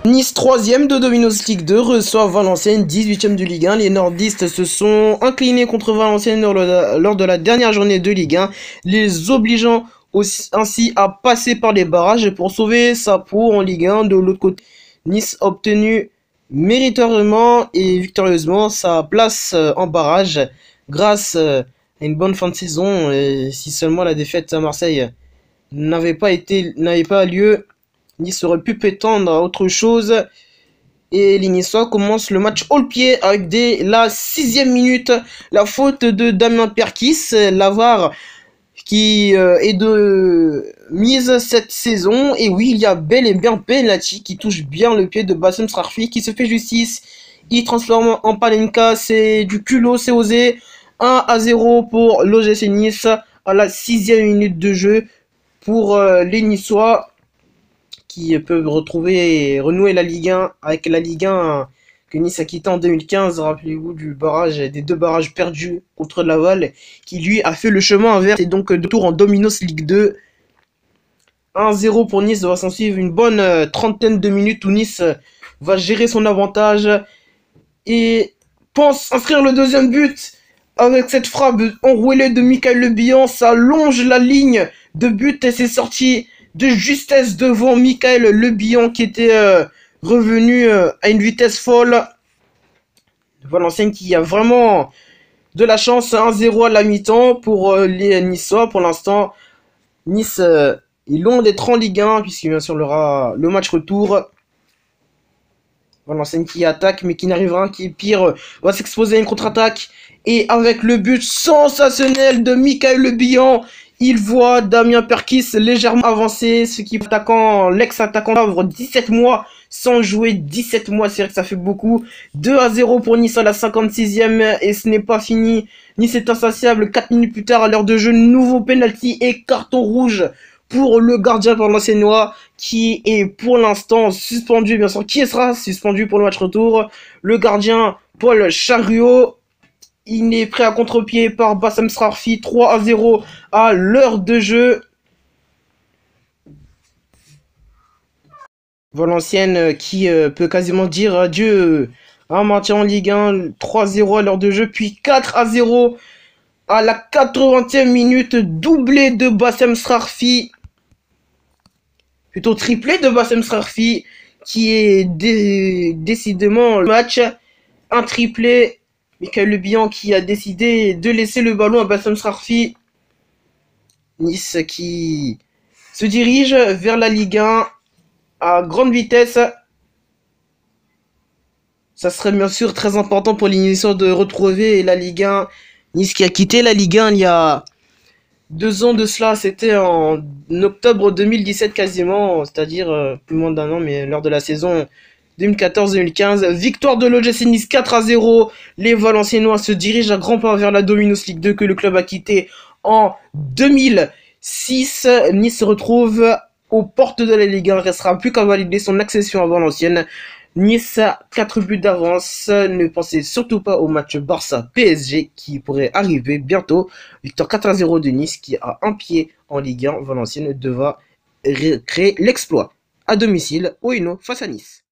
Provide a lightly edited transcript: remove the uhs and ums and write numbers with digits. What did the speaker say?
Nice 3ème de Dominos League 2 reçoit Valenciennes 18ème de Ligue 1. Les nordistes se sont inclinés contre Valenciennes lors de la dernière journée de Ligue 1, les obligeant ainsi à passer par les barrages pour sauver sa peau en Ligue 1. De l'autre côté, Nice a obtenu méritorieusement et victorieusement sa place en barrage grâce à une bonne fin de saison. Et si seulement la défaite à Marseille n'avait pas lieu, Nice aurait pu prétendre à autre chose. Et les Niçois commencent le match haut le pied avec dès la 6ème minute la faute de Damien Perkis, l'avare qui est de mise cette saison. Et oui, il y a bel et bien penalty qui touche bien le pied de Bassem Srarfi qui se fait justice. Il transforme en Panenka, c'est du culot, c'est osé. 1-0 pour l'OGC Nice à la 6ème minute de jeu pour les Niçois, qui peuvent retrouver et renouer la Ligue 1 avec la Ligue 1 que Nice a quitté en 2015. Rappelez-vous des deux barrages perdus contre Laval, qui lui a fait le chemin inverse et donc de tour en Dominos Ligue 2. 1-0 pour Nice, va s'en suivre une bonne trentaine de minutes où Nice va gérer son avantage et pense inscrire le deuxième but avec cette frappe enroulée de Michael Le Bihan. Ça longe la ligne de but et c'est sorti de justesse devant Michael Le Bihan qui était revenu à une vitesse folle. Valenciennes qui a vraiment de la chance. 1-0 à la mi-temps pour les Niçois. Pour l'instant, Nice est loin d'être en Ligue 1 puisqu'il bien sûr il y aura le match retour. Valenciennes qui attaque mais qui n'arrivera, qui est pire, va s'exposer à une contre-attaque. Et avec le but sensationnel de Michael Le Bihan, il voit Damien Perkis légèrement avancer, ce qui est l'ex-attaquant d'Havre, 17 mois sans jouer, 17 mois, c'est vrai que ça fait beaucoup. 2-0 pour Nice à la 56ème et ce n'est pas fini. Nice est insatiable, 4 minutes plus tard à l'heure de jeu, nouveau penalty et carton rouge pour le gardien valenciennois qui est pour l'instant suspendu, bien sûr, qui sera suspendu pour le match retour. Le gardien Paul Charriot. Il est pris à contre-pied par Bassem Srarfi. 3-0 à l'heure de jeu. Valenciennes qui peut quasiment dire adieu à un maintien en Ligue 1. 3-0 à l'heure de jeu, puis 4-0 à la 80e minute. Doublé de Bassem Srarfi. Plutôt triplé de Bassem Srarfi qui est décidément le match. Un triplé. Michael Le Bihan qui a décidé de laisser le ballon à Bassem Srarfi. Nice qui se dirige vers la Ligue 1 à grande vitesse. Ça serait bien sûr très important pour l'initiation de retrouver la Ligue 1. Nice qui a quitté la Ligue 1 il y a 2 ans de cela. C'était en octobre 2017 quasiment. C'est-à-dire plus moins d'un an, mais lors de la saison 2014-2015, victoire de l'OGC Nice 4-0. Les Valenciennois se dirigent à grands pas vers la Dominos League 2 que le club a quitté en 2006. Nice se retrouve aux portes de la Ligue 1. Restera plus qu'à valider son accession à Valenciennes. Nice a 4 buts d'avance. Ne pensez surtout pas au match Barça-PSG qui pourrait arriver bientôt. Victoire 4-0 de Nice qui a un pied en Ligue 1. Valenciennes devra créer l'exploit à domicile au Hainaut face à Nice.